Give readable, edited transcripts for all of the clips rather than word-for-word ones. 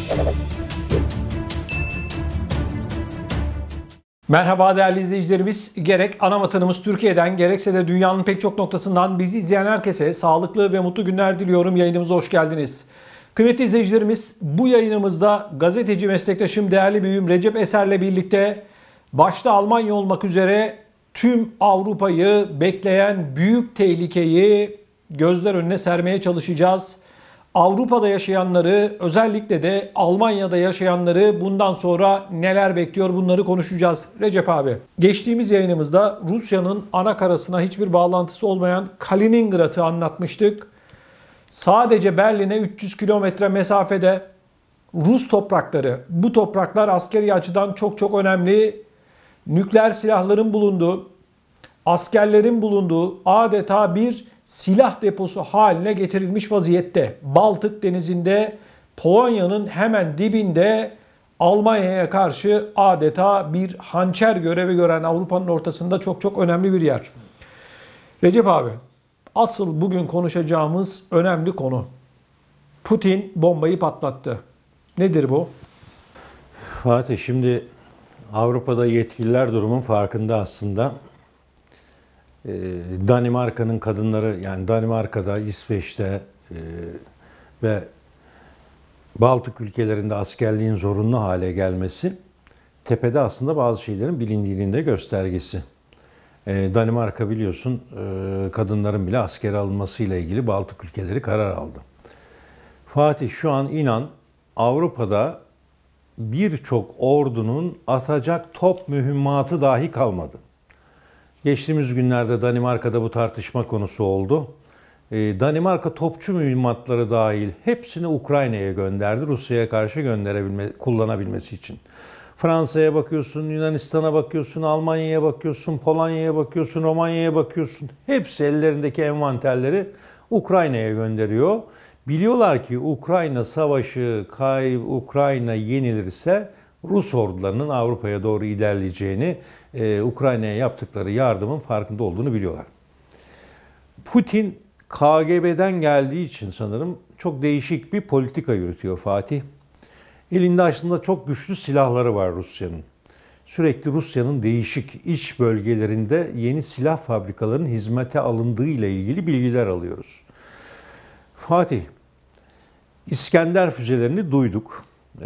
Merhaba değerli izleyicilerimiz. Gerek ana vatanımız Türkiye'den gerekse de dünyanın pek çok noktasından bizi izleyen herkese sağlıklı ve mutlu günler diliyorum. Yayınımıza hoş geldiniz. Kıymetli izleyicilerimiz, bu yayınımızda gazeteci meslektaşım değerli büyüğüm Recep Eser'le birlikte başta Almanya olmak üzere tüm Avrupa'yı bekleyen büyük tehlikeyi gözler önüne sermeye çalışacağız. Avrupa'da yaşayanları, özellikle de Almanya'da yaşayanları bundan sonra neler bekliyor, bunları konuşacağız. Recep abi, geçtiğimiz yayınımızda Rusya'nın ana karasına hiçbir bağlantısı olmayan Kaliningrad'ı anlatmıştık. Sadece Berlin'e 300 kilometre mesafede Rus toprakları. Bu topraklar askeri açıdan çok önemli. Nükleer silahların bulunduğu, askerlerin bulunduğu adeta bir silah deposu haline getirilmiş vaziyette. Baltık Denizi'nde, Polonya'nın hemen dibinde Almanya'ya karşı adeta bir hançer görevi gören Avrupa'nın ortasında çok önemli bir yer. Recep abi, asıl bugün konuşacağımız önemli konu. Putin bombayı patlattı. Nedir bu? Fatih, şimdi Avrupa'da yetkililer durumun farkında aslında. Danimarka'nın kadınları, yani Danimarka'da, İsveç'te ve Baltık ülkelerinde askerliğin zorunlu hale gelmesi tepede aslında bazı şeylerin bilindiğinin de göstergesi. Danimarka biliyorsun kadınların bile askere alınmasıyla ilgili Baltık ülkeleri karar aldı. Fatih, şu an inan Avrupa'da birçok ordunun atacak top mühimmatı dahi kalmadı. Geçtiğimiz günlerde Danimarka'da bu tartışma konusu oldu. Danimarka topçu mühimmatları dahil hepsini Ukrayna'ya gönderdi. Rusya'ya karşı kullanabilmesi için. Fransa'ya bakıyorsun, Yunanistan'a bakıyorsun, Almanya'ya bakıyorsun, Polonya'ya bakıyorsun, Romanya'ya bakıyorsun. Hepsi ellerindeki envanterleri Ukrayna'ya gönderiyor. Biliyorlar ki Ukrayna savaşı, Ukrayna yenilirse Rus ordularının Avrupa'ya doğru ilerleyeceğini, Ukrayna'ya yaptıkları yardımın farkında olduğunu biliyorlar. Putin KGB'den geldiği için sanırım çok değişik bir politika yürütüyor Fatih. Elinde aslında çok güçlü silahları var Rusya'nın. Sürekli Rusya'nın değişik iç bölgelerinde yeni silah fabrikalarının hizmete alındığı ile ilgili bilgiler alıyoruz. Fatih, İskender füzelerini duyduk.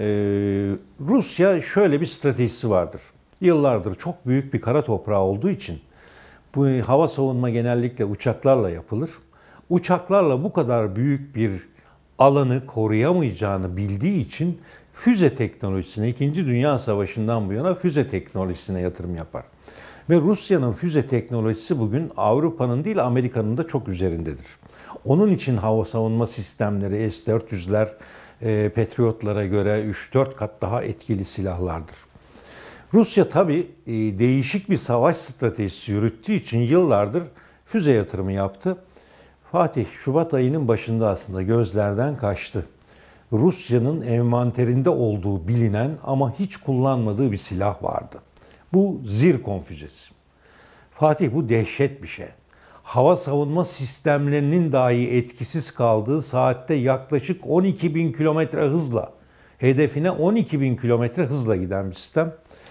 Rusya şöyle bir stratejisi vardır. Yıllardır çok büyük bir kara toprağı olduğu için bu hava savunma genellikle uçaklarla yapılır. Uçaklarla bu kadar büyük bir alanı koruyamayacağını bildiği için füze teknolojisine, 2. Dünya Savaşı'ndan bu yana füze teknolojisine yatırım yapar. Ve Rusya'nın füze teknolojisi bugün Avrupa'nın değil Amerika'nın da çok üzerindedir. Onun için hava savunma sistemleri, S-400'ler, Patriotlara göre 3-4 kat daha etkili silahlardır. Rusya tabii değişik bir savaş stratejisi yürüttüğü için yıllardır füze yatırımı yaptı. Fatih, Şubat ayının başında aslında gözlerden kaçtı. Rusya'nın envanterinde olduğu bilinen ama hiç kullanmadığı bir silah vardı. Bu Zirkon füzesi. Fatih, bu dehşet bir şey. Hava savunma sistemlerinin dahi etkisiz kaldığı saatte yaklaşık 12.000 kilometre hızla, hedefine 12.000 kilometre hızla giden bir sistem.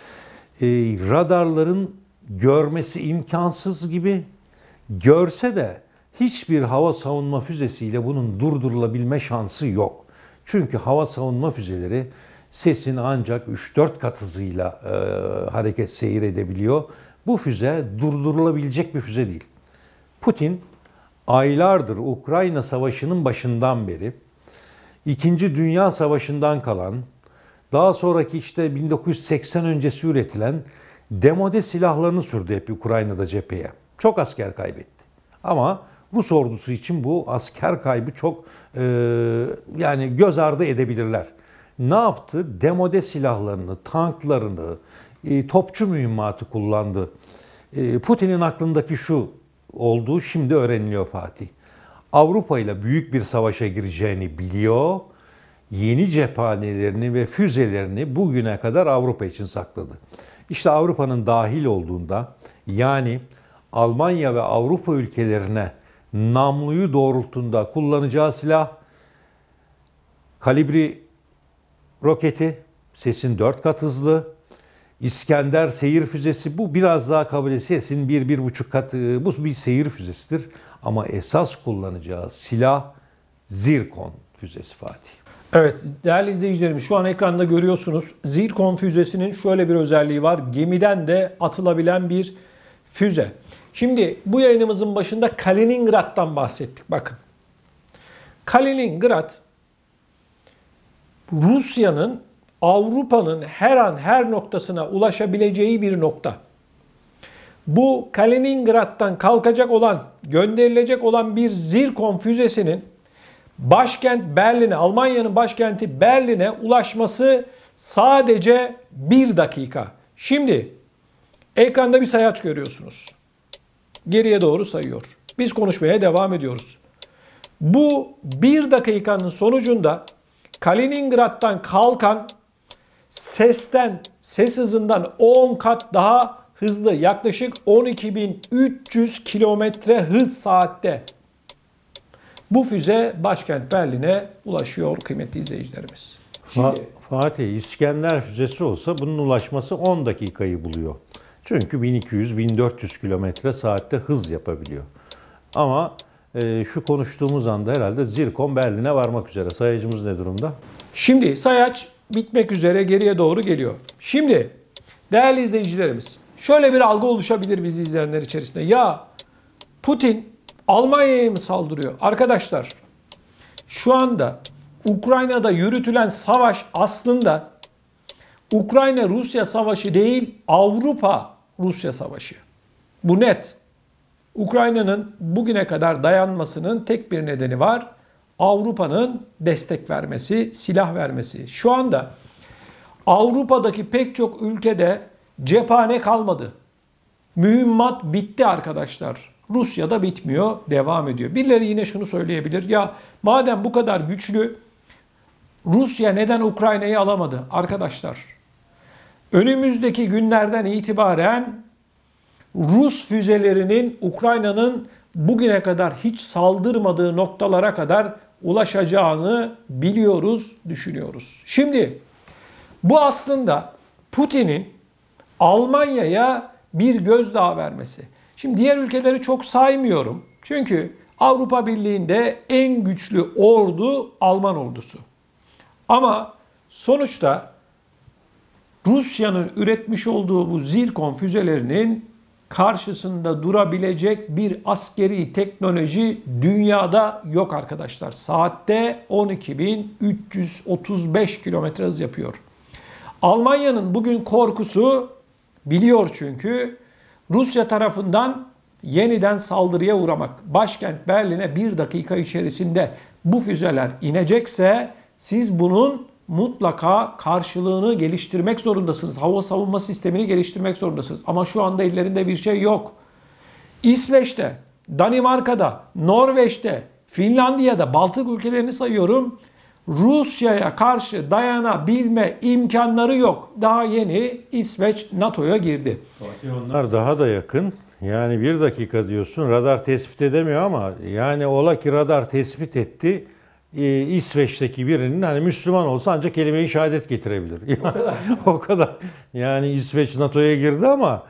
Radarların görmesi imkansız gibi, görse de hiçbir hava savunma füzesiyle bunun durdurulabilme şansı yok. Çünkü hava savunma füzeleri sesin ancak 3-4 kat hızıyla seyir edebiliyor. Bu füze durdurulabilecek bir füze değil. Putin aylardır Ukrayna Savaşı'nın başından beri 2. Dünya Savaşı'ndan kalan, daha sonraki işte 1980 öncesi üretilen demode silahlarını sürdü hep Ukrayna'da cepheye. Çok asker kaybetti. Ama Rus ordusu için bu asker kaybı çok yani göz ardı edebilirler. Ne yaptı? Demode silahlarını, tanklarını, topçu mühimmatı kullandı. Putin'in aklındaki şu olduğu şimdi öğreniliyor Fatih. Avrupa ile büyük bir savaşa gireceğini biliyor. Yeni cephanelerini ve füzelerini bugüne kadar Avrupa için sakladı. İşte Avrupa'nın dahil olduğunda, yani Almanya ve Avrupa ülkelerine namluyu doğrulttuğunda kullanacağı silah kalibri roketi, sesin 4 kat hızlı. İskender seyir füzesi, bu biraz daha kabul sesin 1-1,5 kat, bu bir seyir füzesidir. Ama esas kullanacağı silah Zirkon füzesi Fatih. Evet değerli izleyicilerimiz, şu an ekranda görüyorsunuz. Zirkon füzesinin şöyle bir özelliği var. Gemiden de atılabilen bir füze. Şimdi bu yayınımızın başında Kaliningrad'dan bahsettik. Bakın. Kaliningrad Rusya'nın Avrupa'nın her an her noktasına ulaşabileceği bir nokta. Bu Kaliningrad'dan kalkacak olan, gönderilecek olan bir Zirkon füzesinin başkent Berlin'e, Almanya'nın başkenti Berlin'e ulaşması sadece 1 dakika. Şimdi ekranda bir sayaç görüyorsunuz. Geriye doğru sayıyor. Biz konuşmaya devam ediyoruz. Bu 1 dakikanın sonucunda Kaliningrad'dan kalkan ses hızından 10 kat daha hızlı, yaklaşık 12.300 kilometre hız saatte bu füze başkent Berlin'e ulaşıyor kıymetli izleyicilerimiz. Fatih, İskender füzesi olsa bunun ulaşması 10 dakikayı buluyor. Çünkü 1200-1400 kilometre saatte hız yapabiliyor. Ama şu konuştuğumuz anda herhalde Zirkon Berlin'e varmak üzere. Sayacımız ne durumda? Şimdi sayaç bitmek üzere, geriye doğru geliyor. Şimdi değerli izleyicilerimiz, şöyle bir algı oluşabilir bizi izleyenler içerisinde. Ya Putin Almanya'ya mı saldırıyor? Arkadaşlar şu anda Ukrayna'da yürütülen savaş aslında Ukrayna-Rusya savaşı değil, Avrupa-Rusya savaşı. Bu net. Ukrayna'nın bugüne kadar dayanmasının tek bir nedeni var. Avrupa'nın destek vermesi, silah vermesi. Şu anda Avrupa'daki pek çok ülkede cephane kalmadı. Mühimmat bitti arkadaşlar. Rusya'da bitmiyor, devam ediyor. Birileri yine şunu söyleyebilir. Ya madem bu kadar güçlü, Rusya neden Ukrayna'yı alamadı? Arkadaşlar, önümüzdeki günlerden itibaren Rus füzelerinin Ukrayna'nın bugüne kadar hiç saldırmadığı noktalara kadar ulaşacağını biliyoruz, düşünüyoruz. Şimdi bu aslında Putin'in Almanya'ya bir gözdağı vermesi. Şimdi diğer ülkeleri çok saymıyorum. Çünkü Avrupa Birliği'nde en güçlü ordu Alman ordusu. Ama sonuçta Rusya'nın üretmiş olduğu bu Zirkon füzelerinin karşısında durabilecek bir askeri teknoloji dünyada yok arkadaşlar. Saatte 12.335 kilometre hız yapıyor. Almanya'nın bugün korkusu, biliyor çünkü, Rusya tarafından yeniden saldırıya uğramak. Başkent Berlin'e 1 dakika içerisinde bu füzeler inecekse siz bunun mutlaka karşılığını geliştirmek zorundasınız. Hava savunma sistemini geliştirmek zorundasınız. Ama şu anda ellerinde bir şey yok. İsveç'te, Danimarka'da, Norveç'te, Finlandiya'da, Baltık ülkelerini sayıyorum. Rusya'ya karşı dayanabilme imkanları yok. Daha yeni İsveç NATO'ya girdi. Onlar daha da yakın. Yani 1 dakika diyorsun, radar tespit edemiyor ama yani ola ki radar tespit etti. İsveç'teki birinin hani Müslüman olsa ancak kelime-i şehadet getirebilir. O kadar. Yani İsveç NATO'ya girdi ama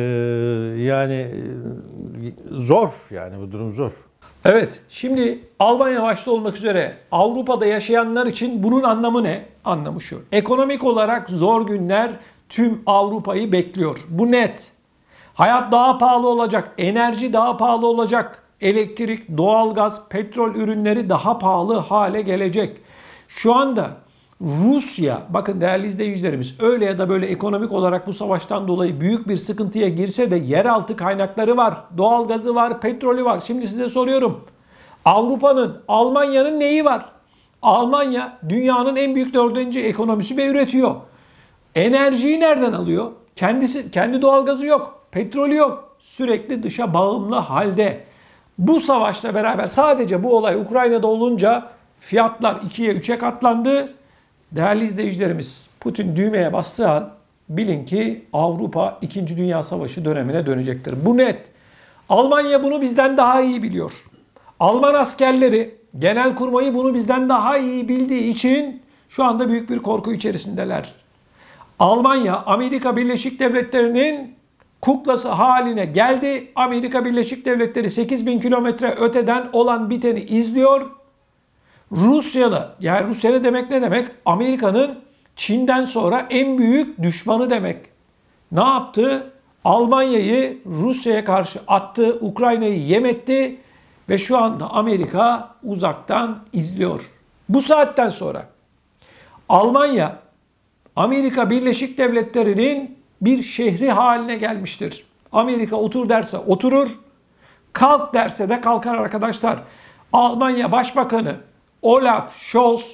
yani zor, yani bu durum zor. Evet, şimdi Almanya başta olmak üzere Avrupa'da yaşayanlar için bunun anlamı ne? Anlamı şu: ekonomik olarak zor günler tüm Avrupa'yı bekliyor. Bu net. Hayat daha pahalı olacak, enerji daha pahalı olacak, elektrik, doğalgaz, petrol ürünleri daha pahalı hale gelecek. Şu anda Rusya, bakın değerli izleyicilerimiz, öyle ya da böyle ekonomik olarak bu savaştan dolayı büyük bir sıkıntıya girse de yeraltı kaynakları var, doğalgazı var, petrolü var. Şimdi size soruyorum. Avrupa'nın, Almanya'nın neyi var? Almanya dünyanın en büyük 4. ekonomisi ve üretiyor. Enerjiyi nereden alıyor? Kendi doğalgazı yok, petrolü yok. Sürekli dışa bağımlı halde. Bu savaşla beraber sadece bu olay Ukrayna'da olunca fiyatlar 2'ye 3'e katlandı. Değerli izleyicilerimiz, Putin düğmeye bastığı an bilin ki Avrupa 2. Dünya Savaşı dönemine dönecektir. Bu net. Almanya bunu bizden daha iyi biliyor. Alman askerleri, Genelkurmay'ı bunu bizden daha iyi bildiği için şu anda büyük bir korku içerisindeler. Almanya, Amerika Birleşik Devletleri'nin kuklası haline geldi. Amerika Birleşik Devletleri 8.000 kilometre öteden olan biteni izliyor. Rusya'da, yani Rusya ne demek ne demek? Amerika'nın Çin'den sonra en büyük düşmanı demek. Ne yaptı? Almanya'yı Rusya'ya karşı attı, Ukrayna'yı yem etti ve şu anda Amerika uzaktan izliyor. Bu saatten sonra Almanya, Amerika Birleşik Devletleri'nin bir şehri haline gelmiştir. Amerika otur derse oturur, kalk derse de kalkar arkadaşlar. Almanya Başbakanı Olaf Scholz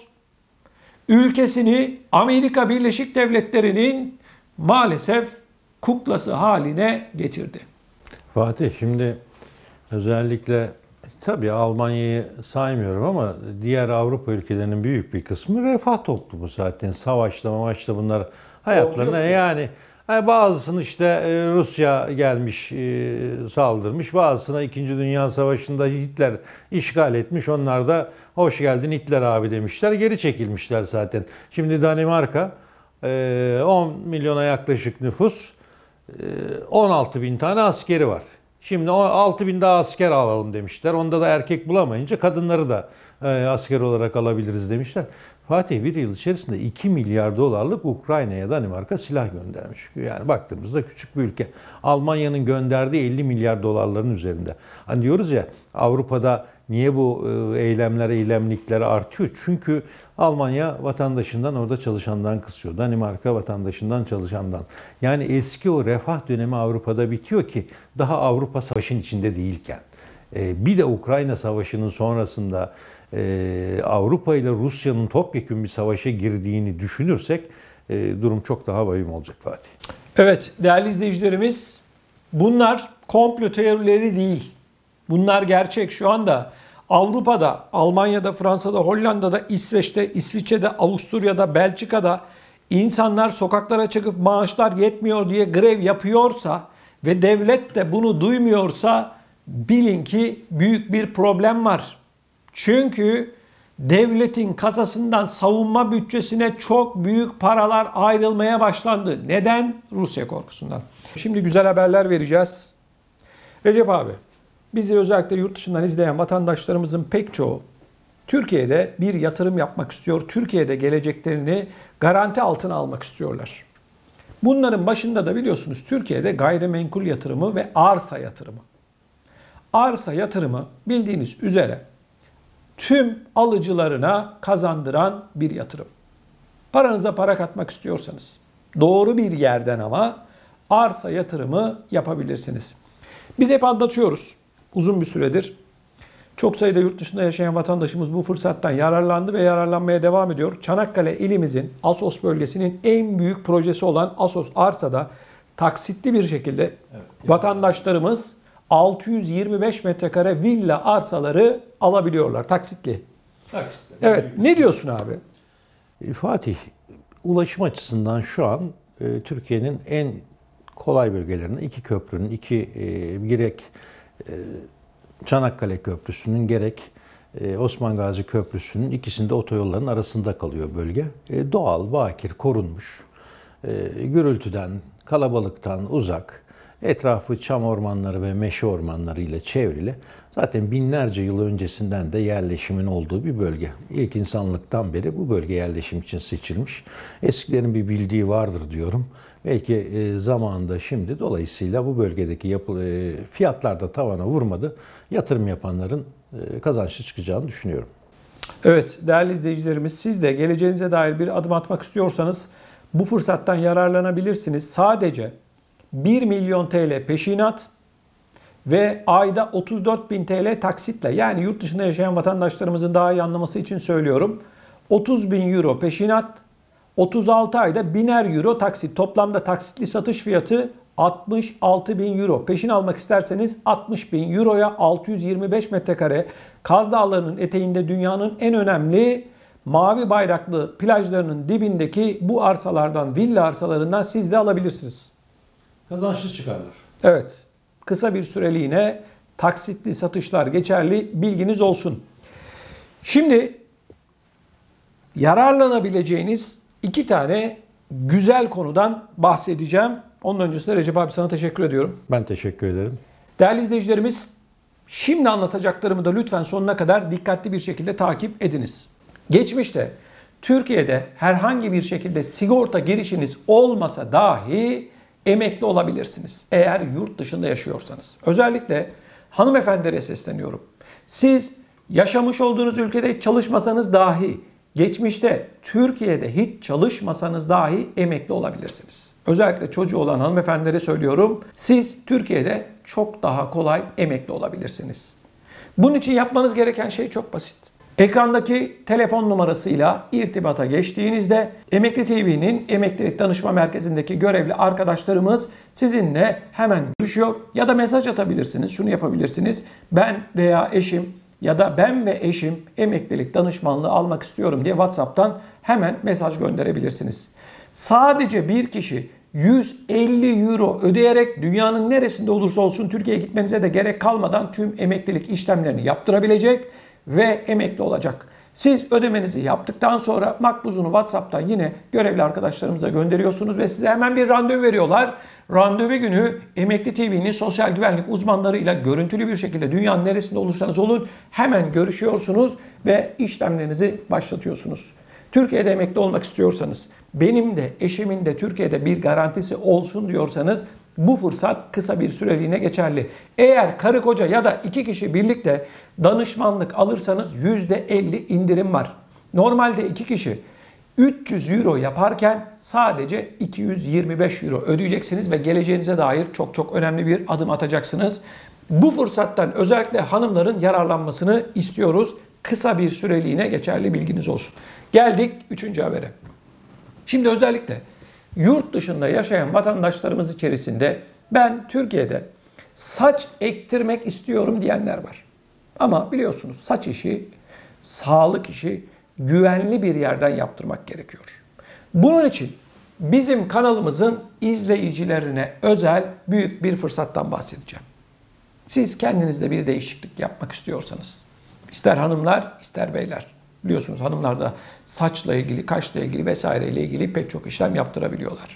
ülkesini Amerika Birleşik Devletleri'nin maalesef kuklası haline getirdi. Fatih, şimdi özellikle tabii Almanya'yı saymıyorum ama diğer Avrupa ülkelerinin büyük bir kısmı refah toplumu zaten. Savaşta bunlar hayatlarına yani bazısını işte Rusya gelmiş saldırmış, bazısına 2. Dünya Savaşı'nda Hitler işgal etmiş. Onlar da hoş geldin Hitler abi demişler, geri çekilmişler zaten. Şimdi Danimarka 10 milyona yaklaşık nüfus, 16 bin tane askeri var. Şimdi 6 bin daha asker alalım demişler. Onda da erkek bulamayınca kadınları da asker olarak alabiliriz demişler. Fatih bir yıl içerisinde 2 milyar dolarlık Ukrayna'ya Danimarka silah göndermiş. Yani baktığımızda küçük bir ülke. Almanya'nın gönderdiği 50 milyar dolarların üzerinde. Hani diyoruz ya, Avrupa'da niye bu eylemlikler artıyor? Çünkü Almanya vatandaşından, orada çalışandan kısıyor. Danimarka vatandaşından, çalışandan. Yani eski o refah dönemi Avrupa'da bitiyor ki daha Avrupa savaşın içinde değilken. Bir de Ukrayna Savaşı'nın sonrasında Avrupa ile Rusya'nın topyekün bir savaşa girdiğini düşünürsek durum çok daha vahim olacak Fatih. Evet değerli izleyicilerimiz, bunlar komplo teorileri değil. Bunlar gerçek. Şu anda Avrupa'da, Almanya'da, Fransa'da, Hollanda'da, İsveç'te, İsviçre'de, Avusturya'da, Belçika'da insanlar sokaklara çıkıp maaşlar yetmiyor diye grev yapıyorsa ve devlet de bunu duymuyorsa bilin ki büyük bir problem var. Çünkü devletin kasasından savunma bütçesine çok büyük paralar ayrılmaya başlandı. Neden? Rusya korkusundan. Şimdi güzel haberler vereceğiz. Recep abi, bizi özellikle yurt dışından izleyen vatandaşlarımızın pek çoğu Türkiye'de bir yatırım yapmak istiyor. Türkiye'de geleceklerini garanti altına almak istiyorlar. Bunların başında da biliyorsunuz Türkiye'de gayrimenkul yatırımı ve arsa yatırımı. Arsa yatırımı bildiğiniz üzere tüm alıcılarına kazandıran bir yatırım. Paranıza para katmak istiyorsanız doğru bir yerden ama arsa yatırımı yapabilirsiniz. Biz hep anlatıyoruz uzun bir süredir. Çok sayıda yurt dışında yaşayan vatandaşımız bu fırsattan yararlandı ve yararlanmaya devam ediyor. Çanakkale ilimizin Assos bölgesinin en büyük projesi olan Assos Arsa'da taksitli bir şekilde vatandaşlarımız 625 metrekare villa arsaları alabiliyorlar taksitli. Evet, ne diyorsun abi? Fatih, ulaşım açısından şu an Türkiye'nin en kolay bölgelerinden iki köprünün, gerek Çanakkale Köprüsü'nün gerek Osman Gazi Köprüsü'nün ikisinde otoyolların arasında kalıyor bölge. Doğal, bakir, korunmuş, gürültüden, kalabalıktan uzak, etrafı çam ormanları ve meşe ormanları ile çevrili. Zaten binlerce yıl öncesinden de yerleşimin olduğu bir bölge. İlk insanlıktan beri bu bölge yerleşim için seçilmiş. Eskilerin bir bildiği vardır diyorum. Belki zamanında şimdi dolayısıyla bu bölgedeki fiyatlar da tavana vurmadı. Yatırım yapanların kazançlı çıkacağını düşünüyorum. Evet değerli izleyicilerimiz, siz de geleceğinize dair bir adım atmak istiyorsanız bu fırsattan yararlanabilirsiniz. Sadece 1 milyon TL peşinat ve ayda 34.000 TL taksitle, yani yurt dışında yaşayan vatandaşlarımızın daha iyi anlaması için söylüyorum. 30.000 euro peşinat, 36 ayda 1000'er euro taksit. Toplamda taksitli satış fiyatı 66.000 euro. Peşin almak isterseniz 60.000 euroya 625 metrekare Kaz Dağları'nın eteğinde dünyanın en önemli mavi bayraklı plajlarının dibindeki bu arsalardan, villa arsalarından siz de alabilirsiniz. Kazançlı çıkarlar. Evet. Kısa bir süreliğine taksitli satışlar geçerli. Bilginiz olsun. Şimdi yararlanabileceğiniz 2 tane güzel konudan bahsedeceğim. Onun öncesinde Recep abi sana teşekkür ediyorum. Ben teşekkür ederim. Değerli izleyicilerimiz, şimdi anlatacaklarımı da lütfen sonuna kadar dikkatli bir şekilde takip ediniz. Geçmişte Türkiye'de herhangi bir şekilde sigorta girişiniz olmasa dahi emekli olabilirsiniz. Eğer yurt dışında yaşıyorsanız. Özellikle hanımefendilere sesleniyorum. Siz yaşamış olduğunuz ülkede hiç çalışmasanız dahi, geçmişte Türkiye'de hiç çalışmasanız dahi emekli olabilirsiniz. Özellikle çocuğu olan hanımefendilere söylüyorum. Siz Türkiye'de çok daha kolay emekli olabilirsiniz. Bunun için yapmanız gereken şey çok basit. Ekrandaki telefon numarasıyla irtibata geçtiğinizde Emekli TV'nin Emeklilik Danışma Merkezi'ndeki görevli arkadaşlarımız sizinle hemen görüşüyor ya da mesaj atabilirsiniz. Şunu yapabilirsiniz. Ben veya eşim ya da ben ve eşim emeklilik danışmanlığı almak istiyorum diye WhatsApp'tan hemen mesaj gönderebilirsiniz. Sadece bir kişi 150 euro ödeyerek dünyanın neresinde olursa olsun Türkiye'ye gitmenize de gerek kalmadan tüm emeklilik işlemlerini yaptırabilecek ve emekli olacak. Siz ödemenizi yaptıktan sonra makbuzunu WhatsApp'tan yine görevli arkadaşlarımıza gönderiyorsunuz ve size hemen bir randevu veriyorlar. Randevu günü Emekli TV'nin sosyal güvenlik uzmanlarıyla görüntülü bir şekilde dünyanın neresinde olursanız olun hemen görüşüyorsunuz ve işlemlerinizi başlatıyorsunuz. Türkiye'de emekli olmak istiyorsanız, benim de eşimin de Türkiye'de bir garantisi olsun diyorsanız bu fırsat kısa bir süreliğine geçerli. Eğer karı koca ya da 2 kişi birlikte danışmanlık alırsanız %50 indirim var. Normalde 2 kişi 300 euro yaparken sadece 225 euro ödeyeceksiniz ve geleceğinize dair çok önemli bir adım atacaksınız. Bu fırsattan özellikle hanımların yararlanmasını istiyoruz. Kısa bir süreliğine geçerli, bilginiz olsun. Geldik 3. habere. Şimdi özellikle yurt dışında yaşayan vatandaşlarımız içerisinde ben Türkiye'de saç ektirmek istiyorum diyenler var. Ama biliyorsunuz saç işi, sağlık işi güvenli bir yerden yaptırmak gerekiyor. Bunun için bizim kanalımızın izleyicilerine özel büyük bir fırsattan bahsedeceğim. Siz kendinizde bir değişiklik yapmak istiyorsanız, ister hanımlar ister beyler, biliyorsunuz hanımlar da saçla ilgili, kaşla ilgili vesaireyle ilgili pek çok işlem yaptırabiliyorlar.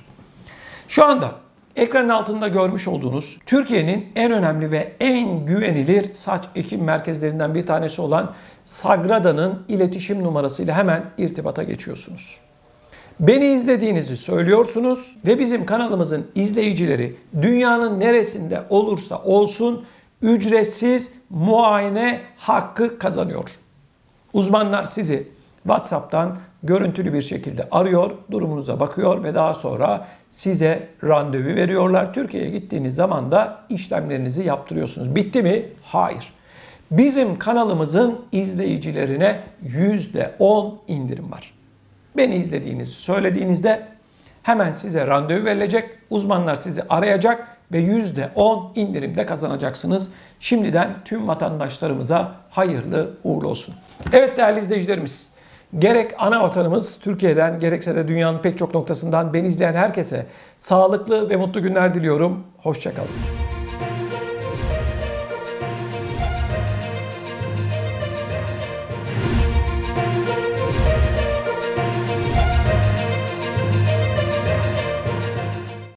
Şu anda ekranın altında görmüş olduğunuz Türkiye'nin en önemli ve en güvenilir saç ekim merkezlerinden bir tanesi olan Sagrada'nın iletişim numarasıyla hemen irtibata geçiyorsunuz. Beni izlediğinizi söylüyorsunuz ve bizim kanalımızın izleyicileri dünyanın neresinde olursa olsun ücretsiz muayene hakkı kazanıyor. Uzmanlar sizi WhatsApp'tan görüntülü bir şekilde arıyor, durumunuza bakıyor ve daha sonra size randevu veriyorlar. Türkiye'ye gittiğiniz zaman da işlemlerinizi yaptırıyorsunuz. Bitti mi? Hayır. Bizim kanalımızın izleyicilerine %10 indirim var. Beni izlediğinizi söylediğinizde hemen size randevu verilecek, uzmanlar sizi arayacak ve %10 indirimde kazanacaksınız. Şimdiden tüm vatandaşlarımıza hayırlı uğurlu olsun. Evet değerli izleyicilerimiz, gerek ana vatanımız Türkiye'den gerekse de dünyanın pek çok noktasından beni izleyen herkese sağlıklı ve mutlu günler diliyorum. Hoşça kalın.